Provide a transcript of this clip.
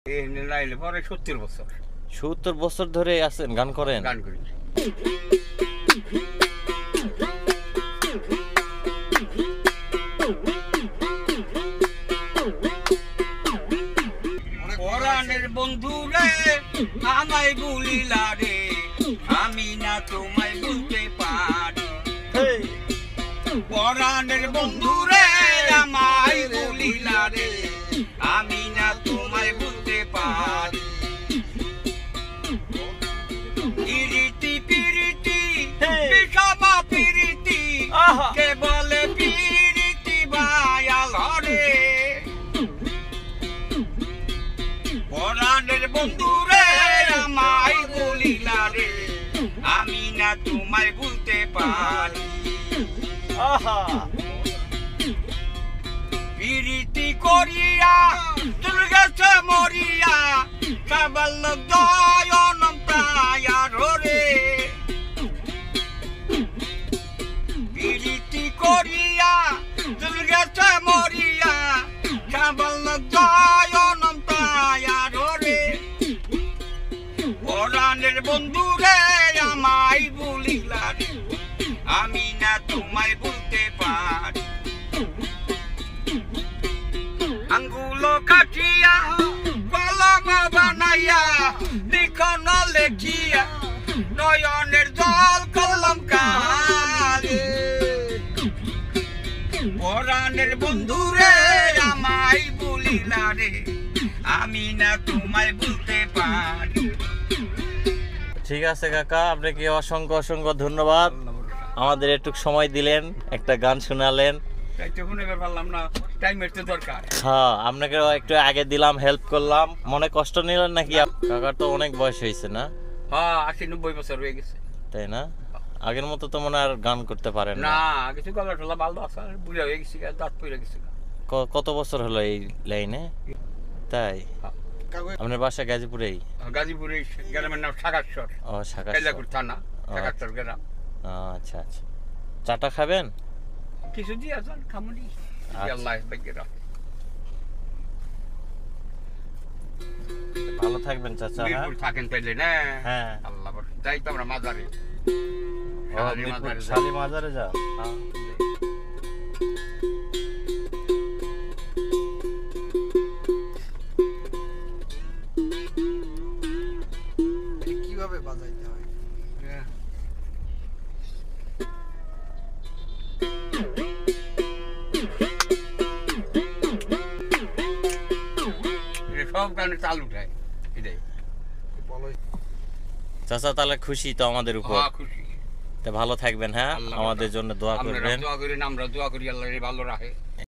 নাইলে পরে 70 বছর 70 বছর ধরে আছেন গান করেন? গান করি। পরাণের বন্ধু রে আমায় বলিলা রে, আমি না তোমায় বলতে পারি। পরাণের বন্ধু রে আমায় বলিলা রে, আমি না তোমায় বলতে পারি। পিরিতি পিরিতি বিষমা পিরিতি, কে বলে পিরিতি বায়াল রে। পরাণের বন্ধু রে আমায় বলিলা রে, আমি না তোমায় বলতে পারি। পিরিতি করিয়া দুর্গেছে মরিয়া, কেবল দয়ন প্রায়ার রে। পিরিতি করিয়া দুর্গেছে মরিয়া, কেবল দয়ন প্রায়ার রে। পরাণের বন্ধু রে আমায় বলিলা রে, আমি না তোমায় বলতে পারি। আঙ্গুল কাটিয়া কলম বানাইয়া লিখন লেখিয়া, নয়নের জল কলম কালে। পরাণের বন্ধু রে আমায় বলিলা রে, আমি না তোমায় বলতে পারি। ঠিক আছে কাকা, আপনাকে অসংখ্য অসংখ্য ধন্যবাদ। আমাদের একটু সময় দিলেন, একটা গান শোনালেন। হ্যাঁ, আপনাকে একটু আগে দিলাম, হেল্প করলাম, মনে কষ্ট নিলেন নাকি? কাকার তো অনেক বয়স হয়েছে না? হ্যাঁ, 80-90 বছর হয়ে গেছে। তাই না? আগের মতো তো মনে আর গান করতে পারেন না? কিছু গলা টলা ভালো আছে, বুড়া হয়ে গেছি, দাঁত পড়ে গেছে। কত বছর হলো এই লাইনে? তাই? আপনার বাসা গাজীপুরেই? গাজীপুরে গ্রামের নাম সাগারচর। ও, সাগারচর থানা, সাগারচর গ্রাম। আচ্ছা আচ্ছা, চাটা খাবেন? কিছু দিয়ে আছেন খামুনি। আল্লাহ বাইকে রাখ। ভালো থাকবেন চাচা। মিরপুর থাকেন তাইলে না? হ্যাঁ, আল্লাহ যাই তো আমরা মাজারে। শালি মাজারে যা। কিভাবে বাজাইতে হয়? সব গানে চাল উঠায় এটাই। চাচা তাহলে খুশি তো আমাদের উপর? খুশি। তা ভালো থাকবেন, হ্যাঁ, আমাদের জন্য দোয়া করবেন। দোয়া করি, আমরা দোয়া করি আল্লাহ ভালো রাখে।